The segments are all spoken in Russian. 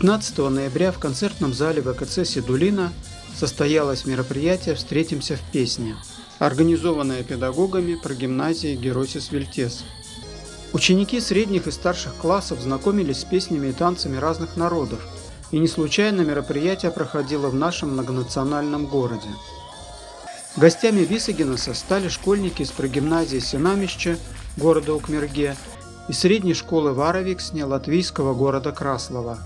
15 ноября в концертном зале ВКЦ «Седулина» состоялось мероприятие «Встретимся в песне», организованное педагогами прогимназии Геросис Вильтес. Ученики средних и старших классов знакомились с песнями и танцами разных народов, и не случайно мероприятие проходило в нашем многонациональном городе. Гостями Висагинеса стали школьники из прогимназии Сенамище города Укмерге и средней школы Варовиксне латвийского города Краслова.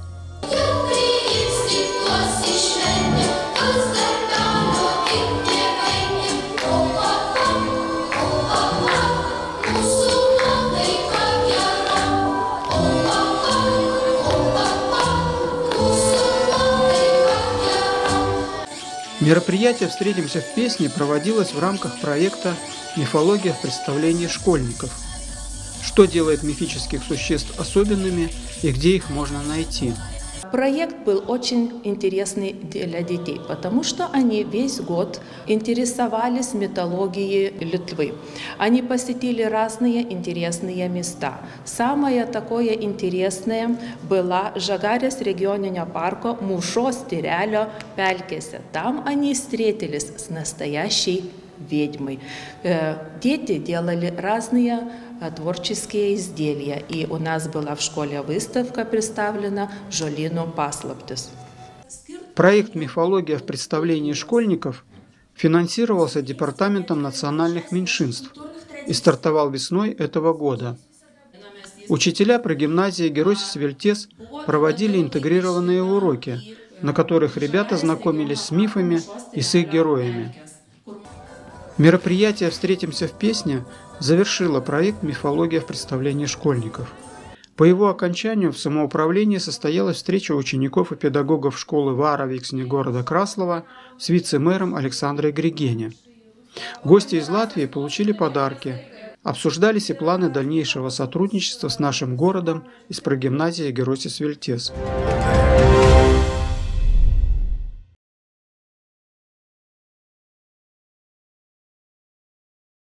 Мероприятие «Встретимся в песне» проводилось в рамках проекта «Мифология в представлении школьников». Что делает мифических существ особенными и где их можно найти? Проект был очень интересный для детей, потому что они весь год интересовались мифологией Литвы. Они посетили разные интересные места. Самое такое интересное было Žagarės регионального парка Mūšos Tyrelio pelkėse. Там они встретились с настоящей ведьмой. Дети делали разные творческие изделия, и у нас была в школе выставка представлена «Žolynų paslaptys». Проект «Мифология в представлении школьников» финансировался Департаментом национальных меньшинств и стартовал весной этого года. Учителя прогимназии Геросис Вильтес проводили интегрированные уроки, на которых ребята знакомились с мифами и с их героями. Мероприятие «Встретимся в песне» завершило проект «Мифология в представлении школьников». По его окончанию в самоуправлении состоялась встреча учеников и педагогов школы Варовиксне города Краслова с вице-мэром Александрой Григене. Гости из Латвии получили подарки. Обсуждались и планы дальнейшего сотрудничества с нашим городом и с прогимназией Геросис Вильтес.